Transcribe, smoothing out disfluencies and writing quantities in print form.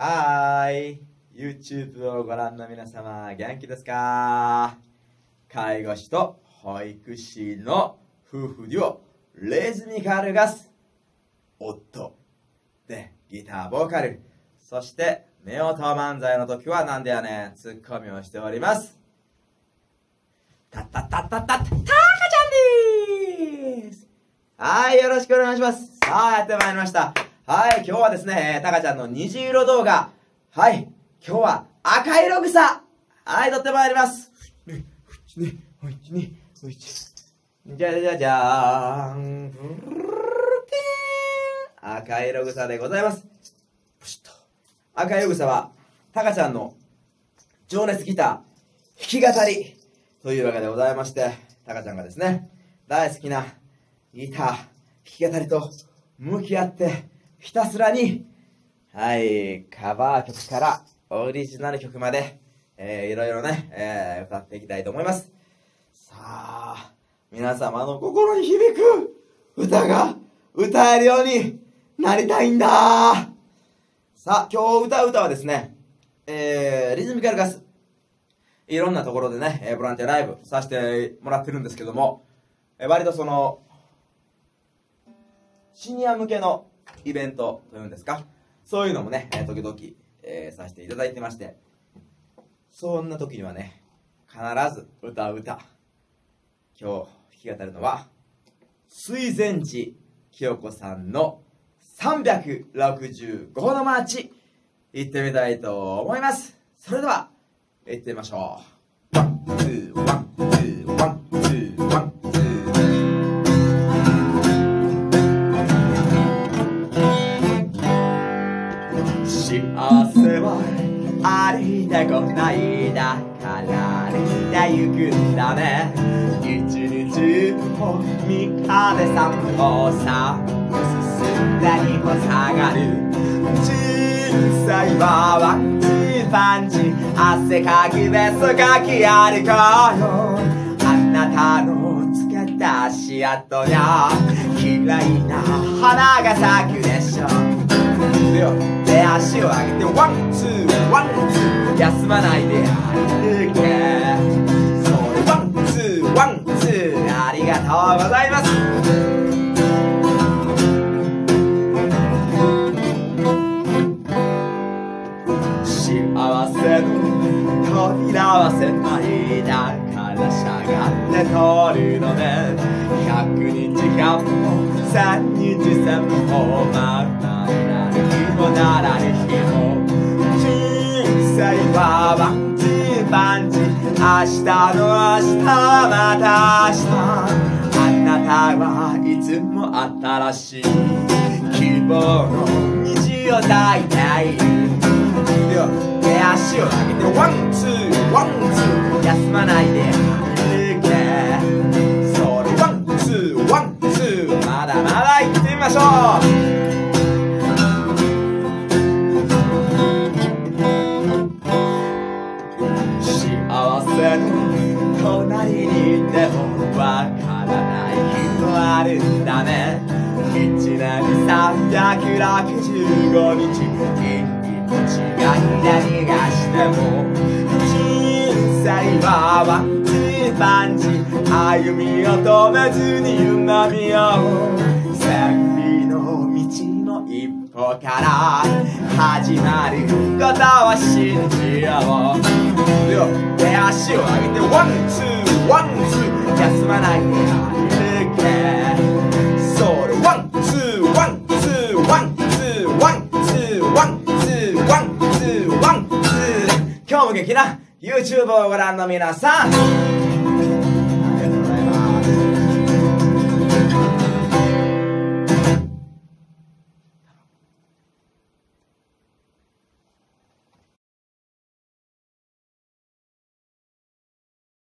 はーい。YouTube をご覧の皆様、元気ですか？介護士と保育士の夫婦デュオ、レズミカルガス、夫でギターボーカル、そして夫婦漫才の時はなんでやねん、ツッコミをしております。たったったったったった、たかちゃんでーす。はい、よろしくお願いします。さあ、やってまいりました。はい、今日はですね、たかちゃんの虹色動画。はい、今日は赤色草。はい、撮ってまいります。じゃじゃじゃーん。赤色草でございます。プシッと。赤色草は、たかちゃんの情熱ギター、弾き語りというわけでございまして、たかちゃんがですね、大好きなギター、弾き語りと向き合って、ひたすらに、はい、カバー曲からオリジナル曲まで、いろいろね、歌っていきたいと思います。さあ、皆様の心に響く歌が歌えるようになりたいんだ。さあ、今日歌う歌はですね、リズミカルガス。いろんなところでね、ボランティアライブさせてもらってるんですけども、割とその、シニア向けのイベントというんですか、そういうのもね、時々、させていただいてまして、そんな時にはね、必ず歌う歌。今日弾き語るのは、水前寺清子さんの365のマーチ、行ってみたいと思います。それでは、行ってみましょう。ワン、ツー、ワン、ツー、ワン、ツー、ワン、ツー。幸せは歩いてこないだから歩いてゆくんだね。一日も三日で散歩さ、進んで二歩下がる。小さいワンチーパンチ、汗かきベスかき歩こうよ。あなたのつけた足跡や綺麗な花が咲くでしょ。手足を上げてワンツーワンツー、休まないで歩け。それワンツーワンツー、ありがとうございます。幸せの扉は狭いだからしゃがんで通るのね。100日間も1000日1000歩ままなる日もならぬ日も、人生はワンチーパンチ、明日の明日はまた明日。あなたはいつも新しい希望の虹を抱いている。手足を上げてワンツーワンツー、休まないで歩け。それワンツーワンツー、まだまだ行ってみましょう。幸せの隣にいてもわからない日もあるんだね。1年365日違いで逃がしても、人生はワンチーパンチ、歩みを止めずに夢見よう。千里の道の一歩から始まることを信じよう。手足を上げてワンツーワンツー、休まないで歩け。それワンツーワンツーワンツーワンツーワンツーワンツーワンツー。今日も元気な YouTube をご覧の皆さん、